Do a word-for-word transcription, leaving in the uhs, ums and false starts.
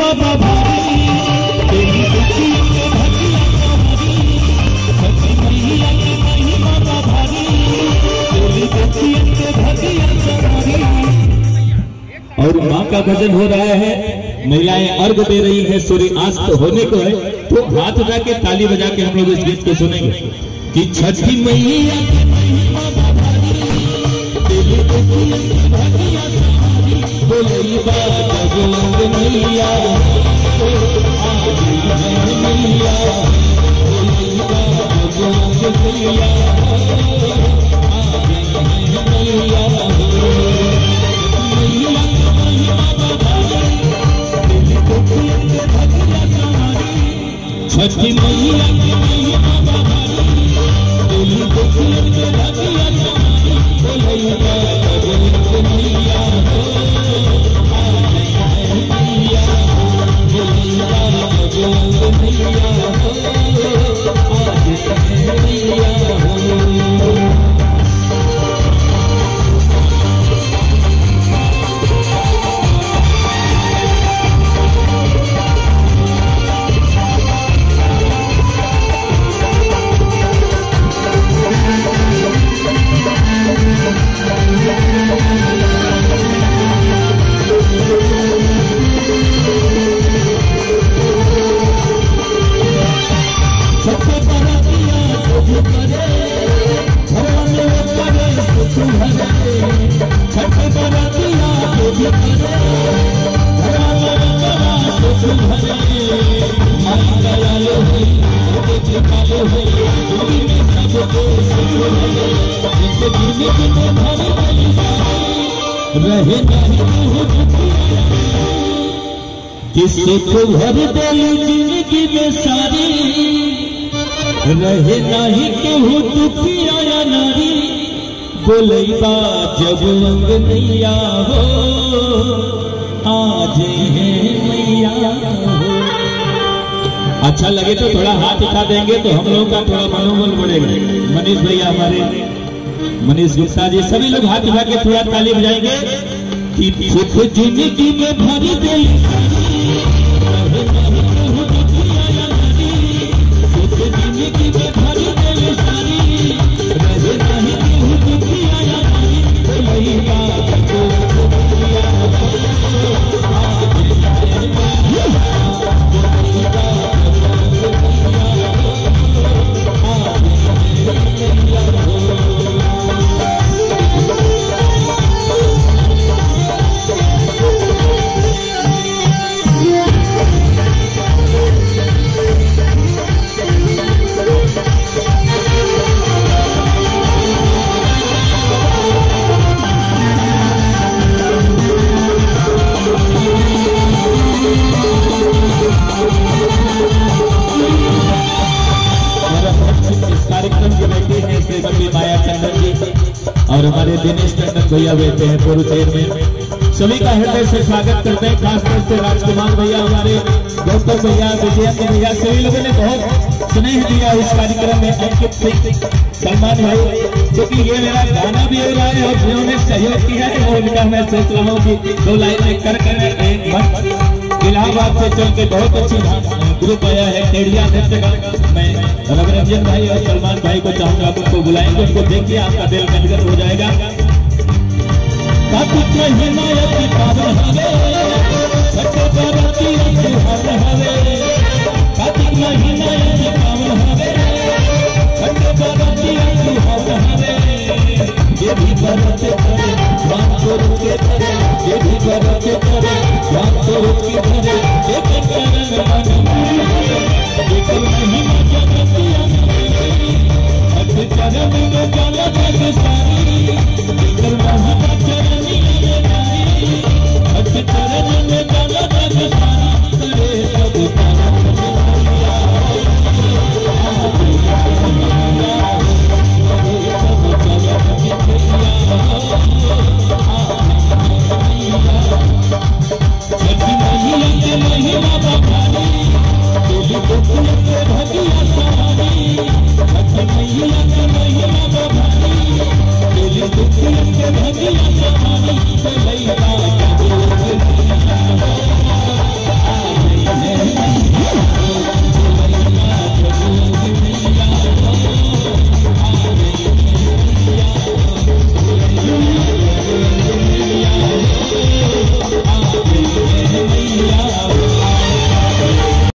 बाबा भारी तेरी दुखिया के भगिया सवारी छठी मैया की महिमा बाबा भारी तेरी दुखिया के भगिया सवारी। और माँ का भजन हो रहा है, महिलाएं अर्घ दे रही है, सूर्यास्त होने को है, तो हाथ उठा के ताली बजा के हम लोग इस गीत को सुनेंगे कि छठी मैया की महिमा बाबा भारी तेरी दुखिया के भगिया सवारी बोलई बा जगोंग मैया मैया बोलई बा जगोंग मैया छठी मैया की महिमा बाबा भारी तेरी दुखिया के भगिया सवारी बोलई बा जगोंग मैया मैया बोलई बा जगोंग मैया आज मैया रहे सुख भर देली जिंदगी में सारी रहे नहीं केहू दुखिया या नारी बोलई बा जगोंग मैया हो आज है मैया हो। अच्छा लगे तो थोड़ा हाथ उठा देंगे तो हम लोग का थोड़ा मनोबल बढ़ेगा। मनीष भैया हमारे मनीष गुप्ता जी सभी लोग हाथ उठा के थोड़ा ताली बजाएंगे कि सुख जिंदगी में भरी दे सुख जिंदगी में भरी दे सारी रहे नहीं केहू दुखिया या नारी बोलई बा और हमारे दिनेश टंडन भैया बैठे हैं पूर्व चेयरमैन, सभी का हृदय से स्वागत करते हैं। खासतौर से राजकुमार भैया, हमारे गौतम भैया, विजयंत भैया, सभी लोगों ने बहुत स्नेह दिया इस कार्यक्रम में। अंकित सिंह, सलमान भाई, क्योंकि ये मेरा गाना भी हो रहा है और जिन्होंने सहयोग किया है वो उनका मैं सोच रहा हूँ कि दो लाइनें कर कर इलाहाबाद से चल के बहुत अच्छी ग्रुप आया है टेढ़िया नृत्य का। मैं रघुरंजन भाई और सलमान भाई को चाहूंगा आप उनको बुलाएंगे, उनको देखिए आपका दिल गदगद हो जाएगा। कार्तिक महीना की पावन हवे छठे बरती त्योहार हवे कार्तिक महीना की पावन हवे छठे बरती त्योहार हवे ये भी बरत करे राम स्वरूप के करे ये भी बरत करे राम स्वरूप के करे एक चरण मन एक महिमा जगतिया अठ चरण में जल जग सारी एक महिमा चरणी में नारी अठ चरण में जल जग सारी करे सब काम छठी मैया के महिमा